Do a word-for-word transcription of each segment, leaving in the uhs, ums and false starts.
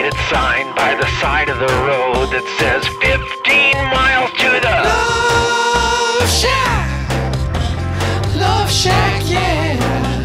faded sign by the side of the road that says fifteen miles to the Love Shack. Love Shack, yeah.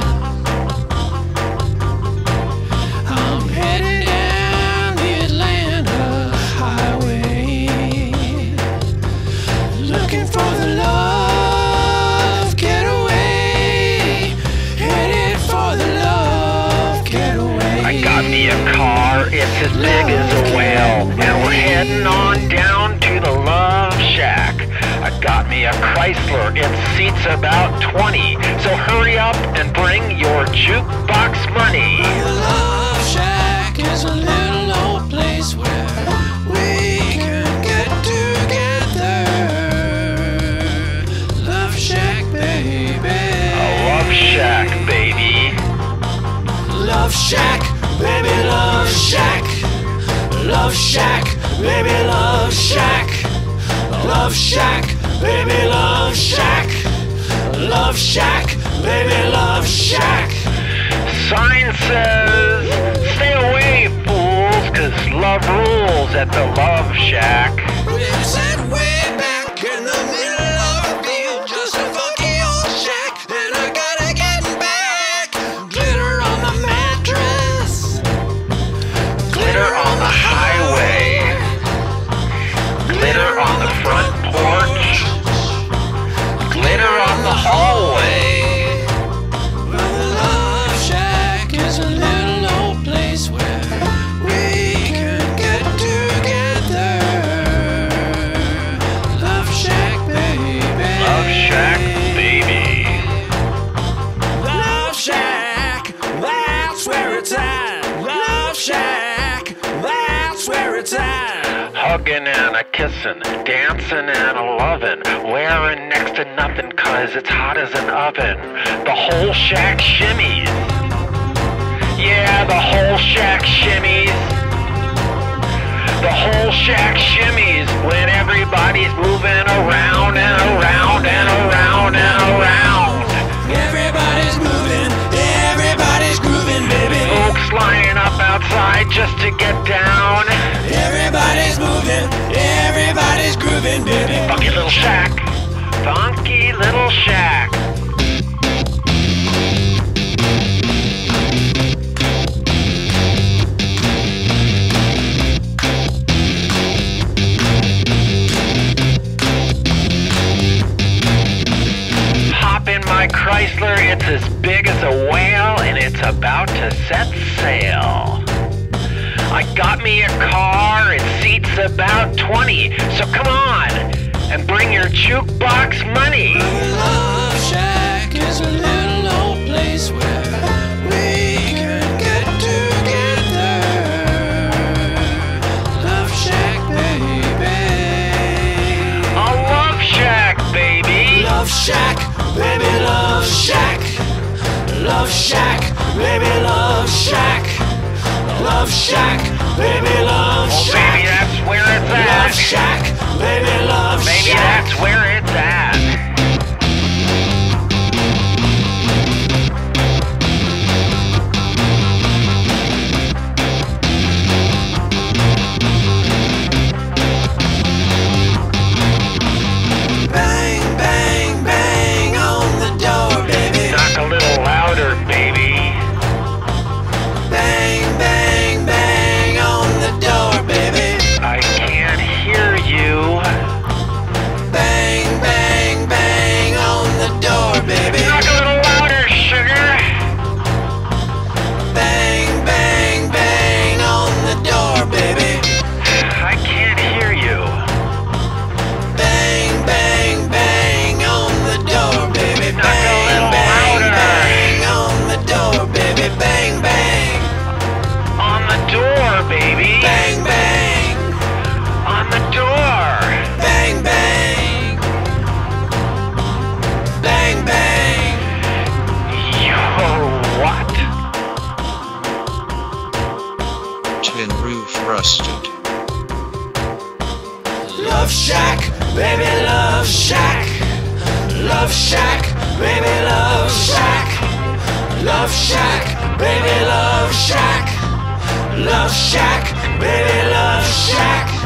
I'm headed down the Atlanta highway, looking for the love getaway, headed for the love getaway. I got me a car, it's as big as a whale, and we're heading on down to the Love Shack. I got me a Chrysler, it seats about twenty, so hurry up and bring your jukebox money. The Love Shack is a little old place where we can get together. Love Shack, baby. A Love Shack, baby. Love Shack, baby, Love Shack. Love Shack, baby, Love Shack. Love Shack, baby, Love Shack. Love Shack, baby, Love Shack. Sign says, stay away, fools, 'cause love rules at the Love Shack. It's that way back in the middle of a field, just a funky old shack, and I gotta get back. Glitter on the mattress, Glitter on the highway, glitter on the front porch, glitter on the hallway. Well, the Love Shack is a little old place where we can get together. Love Shack, baby. Love Shack, baby. Love Shack, that's where it's at. Love Shack, that's where it's at. Hugging and a kissing, dancing and a loving, wearing next to nothing 'cause it's hot as an oven. The whole shack shimmies. Yeah, the whole shack shimmies. The whole shack shimmies when everybody's moving around and around and around and around. Everybody's moving, everybody's grooving, baby. Folks lining up outside just to get down. Everybody's moving, everybody's grooving, baby. Funky little shack, funky little shack. Hop in my Chrysler, it's as big as a whale, and it's about to set sail. I got me a car, it seats about twenty, so come on and bring your jukebox money. The Love Shack is a little old place where we can get together. Love Shack, baby. A Love Shack, baby. Love Shack, baby, Love Shack. Love Shack, baby, Love Shack. Love Shack, baby, Love Oh, Shack. baby, that's where it's Love at. Shack, baby, Love Maybe Shack. that's where it's at. Bang, bang, bang on the door, baby. Knock a little louder, baby. Bang, bang, bang on the door, baby. I can't hear you. Bang, bang, bang on the door, baby. Knock a little louder, sugar. Bang, bang, bang on the door, baby. I can't hear you. Bang, bang, bang on the door, baby. Knock a Bang, little bang, louder. bang on the door, baby. Bang, bang. On the door, baby. Bang, bang. On the door. Bang, bang. Bang, bang. Yo, what? Tin roof rusted. Love Shack, baby, Love Shack. Love Shack, baby, Love Shack. Love Shack, baby, Love Shack. Love Shack, baby, Love Shack.